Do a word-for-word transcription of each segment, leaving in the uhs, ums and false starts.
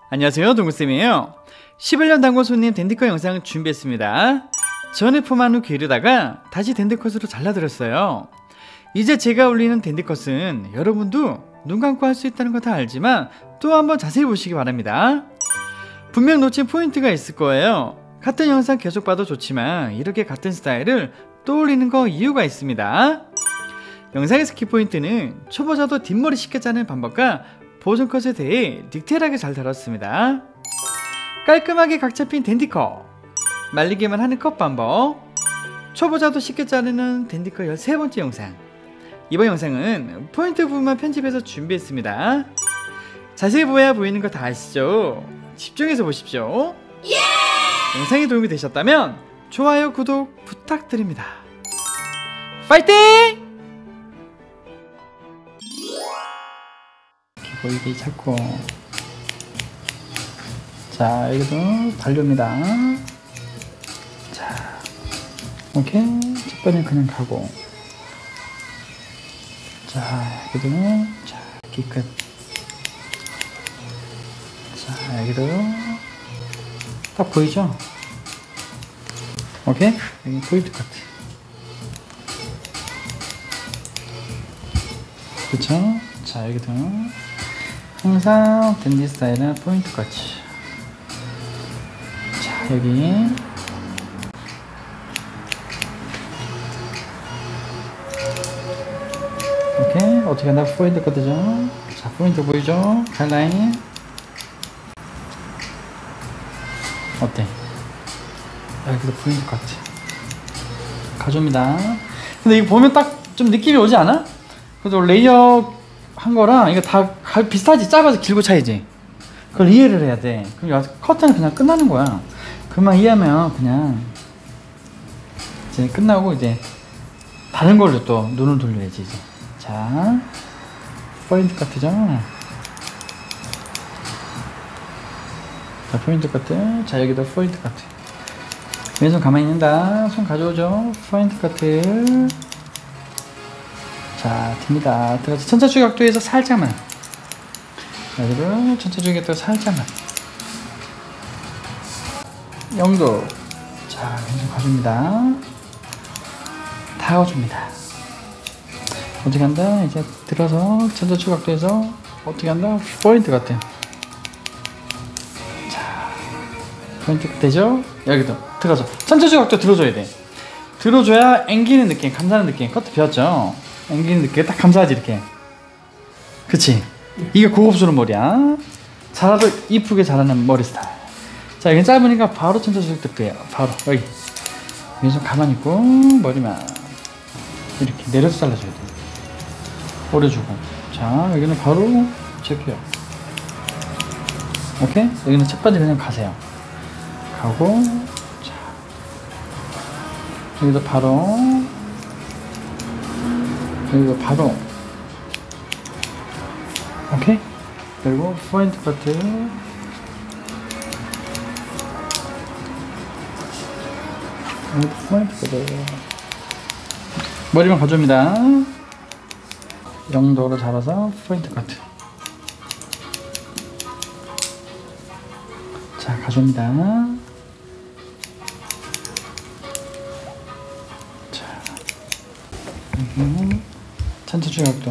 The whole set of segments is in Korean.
안녕하세요, 동구쌤이에요. 십일 년 단골 손님 댄디컷 영상 준비했습니다. 전에 폼한 후 기르다가 다시 댄디컷으로 잘라드렸어요. 이제 제가 올리는 댄디컷은 여러분도 눈 감고 할 수 있다는 거 다 알지만 또 한번 자세히 보시기 바랍니다. 분명 놓친 포인트가 있을 거예요. 같은 영상 계속 봐도 좋지만 이렇게 같은 스타일을 또 올리는 거 이유가 있습니다. 영상의 스킵 포인트는 초보자도 뒷머리 쉽게 자르는 방법과 보존 컷에 대해 디테일하게 잘 다뤘습니다. 깔끔하게 각 잡힌 댄디컷, 말리기만 하는 컷 방법, 초보자도 쉽게 자르는 댄디컷 열세 번째 영상. 이번 영상은 포인트 부분만 편집해서 준비했습니다. 자세히 보아야 보이는 거 다 아시죠? 집중해서 보십시오. 예! 영상이 도움이 되셨다면 좋아요, 구독 부탁드립니다. 파이팅! 보이게 잡고, 자 여기도 반려입니다. 자 오케이, 첫 번째 그냥 가고, 자 여기도 자 여기 끝. 자 여기도 딱 보이죠? 오케이, 여기 포인트 같아. 그쵸? 자 여기도 항상 댄디 스타일은 포인트 같이. 자 여기 오케이, 어떻게 한다? 포인트 같죠? 자 포인트 보이죠? 가이드라인 어때? 여기도 포인트 같아. 가져옵니다. 근데 이거 보면 딱 좀 느낌이 오지 않아? 그래도 레이어 한 거랑 이거 다 비슷하지? 짧아서 길고 차이지? 그걸 이해를 해야 돼. 그럼 커트는 그냥 끝나는 거야. 그만 이해하면 그냥 이제 끝나고 이제 다른 걸로 또 눈을 돌려야지 이제. 자 포인트 카트죠? 자 포인트 카트. 자 여기도 포인트 카트. 왼손 가만히 있는다. 손 가져오죠? 포인트 카트. 자 됩니다. 들어가서 천차추 각도에서 살짝만, 여기를 천차추 각도 살짝만, 영도. 자 왼손 가줍니다. 다 가줍니다. 어떻게 한다? 이제 들어서 천차추 각도에서 어떻게 한다? 포인트 같아. 자 포인트 되죠? 여기도 들어서 천차추 각도 들어줘야 돼. 들어줘야 앵기는 느낌, 감사하는 느낌. 커트 배웠죠? 앵기는 느낌 딱 감사하지 이렇게. 그치? 이게 고급스러운 머리야. 잘라도 이쁘게 자라는 머리 스타일. 자 여기 짧으니까 바로 천차추 각도예요. 바로 여기 왼손 가만히 있고 머리만 이렇게 내려서 잘라줘야 돼. 오려주고. 자 여기는 바로 체크요. 오케이? 여기는 첫 번째 그냥 가세요. 가고, 자 여기도 바로, 여기도 바로. 오케이? 그리고 포인트 커트. 여기도 포인트 커트. 머리만 가져옵니다. 영도로 잡아서 포인트 커트. 자 가져옵니다. 자 여기 천차추 각도.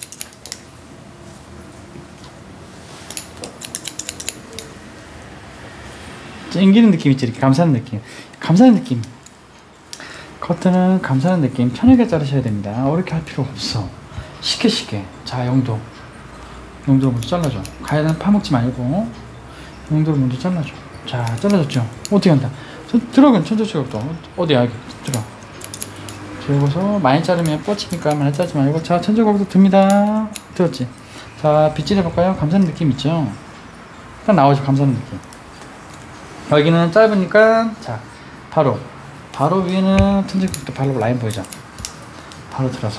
앵기는 느낌 있지? 이렇게 감싸는 느낌. 감싸는 느낌. 커트는 감싸는 느낌. 편하게 자르셔야 됩니다. 어렵게 할 필요 없어. 쉽게 쉽게. 자 영도. 영도로 먼저 잘라줘. 가야는 파먹지 말고 영도로 먼저 잘라줘. 자 잘라줬죠? 어떻게 한다? 들어간 천차추 각도. 어디야? 여기 들어. 들고서 많이 자르면 뻗치니까 많이 자르지 말고. 자 천차추 각도 듭니다. 들었지? 자 빗질 해볼까요? 감싸는 느낌 있죠? 딱 나오죠? 감싸는 느낌. 여기는 짧으니까 자 바로 바로 위에는 천차추 각도 바로 라인 보이죠? 바로 들어서.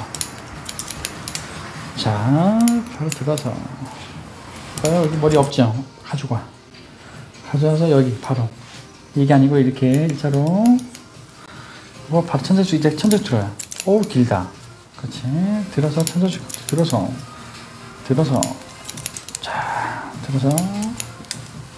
자 바로 들어서. 여기 머리 없죠? 가지고 와. 가져와서 여기 바로. 이게 아니고 이렇게 일자로. 뭐 바로 천차추. 이제 천차추 들어요. 어우 길다. 그렇지. 들어서 천차추 들어서 들어서 자 들어서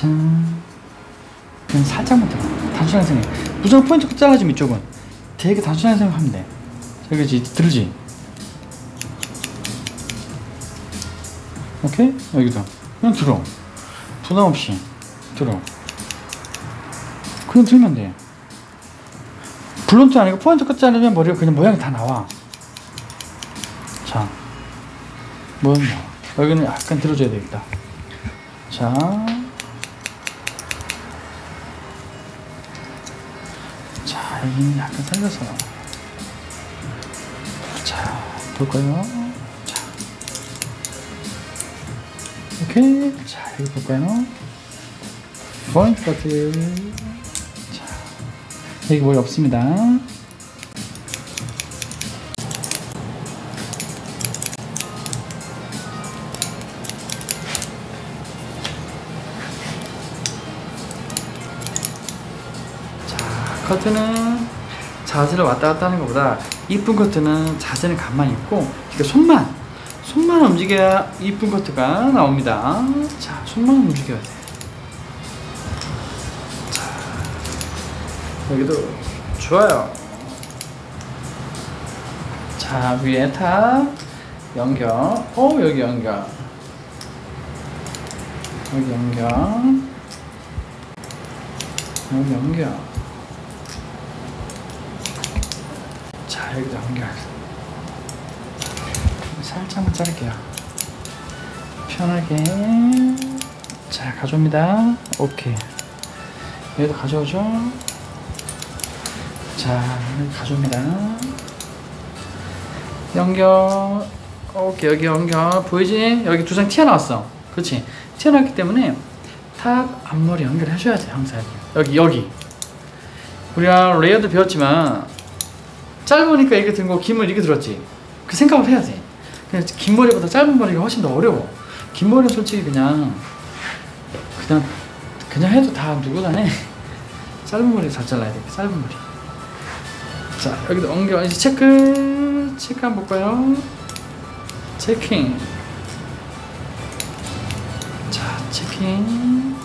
짠. 그냥 살짝만 들어. 단순하게 생각해. 무조건 포인트 끝 잘라주면 이쪽은 되게 단순하게 생각하면 돼. 여기지 들지. 오케이? 여기도 그냥 들어. 부담 없이 들어. 그냥 들면 돼. 블론트 아니고 포인트 끝 자르면 머리가 그냥 모양이 다 나와. 자, 모양 나와. 여기는 약간 들어줘야 되겠다. 자, 자, 여기는 약간 살려서. 자, 볼까요? 자, 오케이. 자, 여기 볼까요? 포인트 커트. 자, 여기 머리 없습니다. 커트는 자세를 왔다 갔다 하는 것보다 이쁜 커트는 자세는 가만히 있고 그러니까 손만 손만 움직여야 이쁜 커트가 나옵니다. 자, 손만 움직여야 돼. 자, 여기도 좋아요. 자, 위에 탑 연결. 어, 여기 연결. 여기 연결. 여기 연결. 자, 여기도 연결. 살짝만 자를게요. 편하게. 자, 가져옵니다. 오케이. 여기도 가져오죠. 자, 여기 가져옵니다. 연결. 오케이, 여기 연결. 보이지? 여기 두 장 튀어나왔어. 그렇지? 튀어나왔기 때문에 탑 앞머리 연결해줘야 돼, 항상. 여기, 여기. 우리가 레이어드 배웠지만 짧으니까 이렇게 든 거, 긴 머리 이렇게 들었지. 그 생각을 해야 돼. 그냥 긴 머리보다 짧은 머리가 훨씬 더 어려워. 긴 머리는 솔직히 그냥 그냥 그냥 해도 다 누구나 해. 짧은 머리 잘 잘라야 돼. 짧은 머리. 자, 여기도 엉겨. 이제 체크 체크 한번 볼까요? 체킹. 자, 체킹.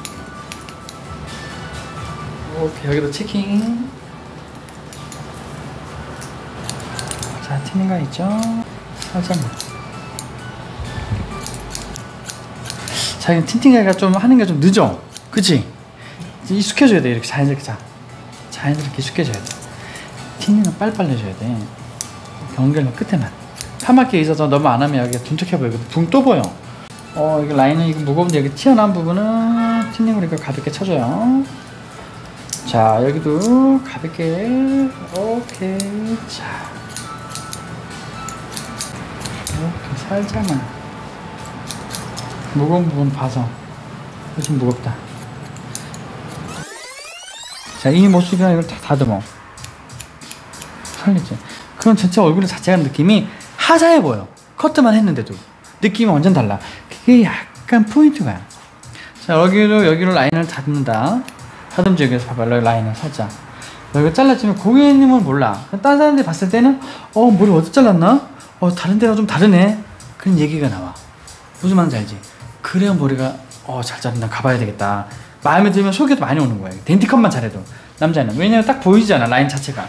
오케이, 여기도 체킹. 자, 튀는 거 있죠? 살짝만. 자, 이거 틴팅가 좀 하는 게 좀 늦어. 그치? 익숙해져야 돼. 이렇게 자연스럽게. 자, 자연스럽게 익숙해져야 돼. 틴팅은 빨리빨리 해줘야 돼. 연결만 끝에만. 파마기에 있어서 너무 안 하면 여기가 둔툭해 보여. 붕 또 보여. 어, 이거 라인은 이거 무거운데 여기 튀어나온 부분은 틴팅으로 이거 가볍게 쳐줘요. 자, 여기도 가볍게. 오케이. 자, 이렇게 살짝만. 무거운 부분 봐서. 좀 무겁다. 자, 이 모습이랑 이걸 다 다듬어. 살리지. 그럼 전체 얼굴 자체가 느낌이 하사해 보여. 커트만 했는데도 느낌이 완전 달라. 그게 약간 포인트가. 자, 여기로 여기로 라인을 다듬는다. 다듬지. 여기서 봐봐. 여기 라인을 살짝. 여기 잘라지면 고객님은 몰라. 다른 사람들이 봤을 때는 어, 머리 어디 잘랐나? 어, 다른 데랑 좀 다르네. 그런 얘기가 나와. 무슨 말인지 알지? 그래야 머리가 어, 잘 자른다. 가봐야 되겠다. 마음에 들면 소개도 많이 오는 거야. 덴티컷만 잘해도. 남자는. 왜냐면 딱 보이잖아. 라인 자체가.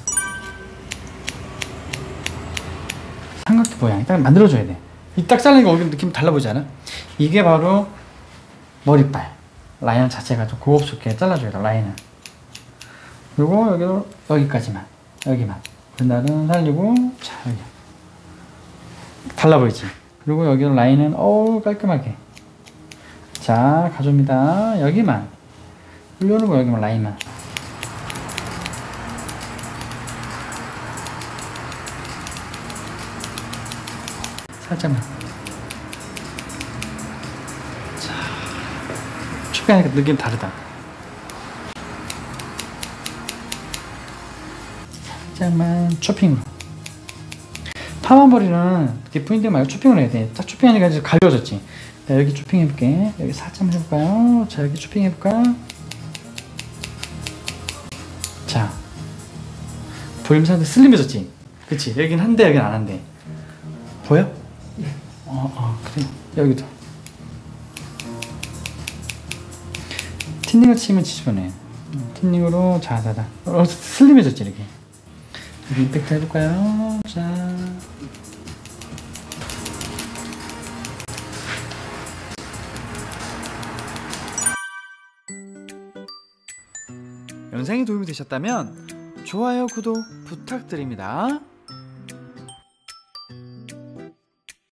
삼각대 모양이 딱 만들어줘야 돼. 이 딱 자르니까 얼굴 느낌 달라 보이지 않아? 이게 바로 머리빨. 라인 자체가 좀 고급스럽게 잘라줘야 돼. 라인은. 그리고 여기로 여기까지만. 여기만. 그날은 살리고. 자, 여기. 달라 보이지? 그리고 여기 라인은 어우 깔끔하게. 자, 가져옵니다. 여기만. 올려놓고 여기만 라인만. 살짝만. 자, 초기하니까 느낌 다르다. 살짝만 초핑으로. 파마머리는 이렇게 포인트 말고 초핑을 해야 돼. 딱 초핑하니까 이제 가벼워졌지. 자, 여기 초핑 해볼게. 여기 살짝만 해볼까요? 자, 여기 초핑 해볼까? 자, 보임사한테 슬림해졌지? 그치? 여긴 한데 여긴 안 한데. 보여? 어, 어, 그래. 여기도. 틴닝을 치면 지저분해. 틴닝으로 자자자. 어, 슬림해졌지 이렇게. 여기 임팩트 해볼까요? 자. 영상이 도움이 되셨다면 좋아요, 구독 부탁드립니다.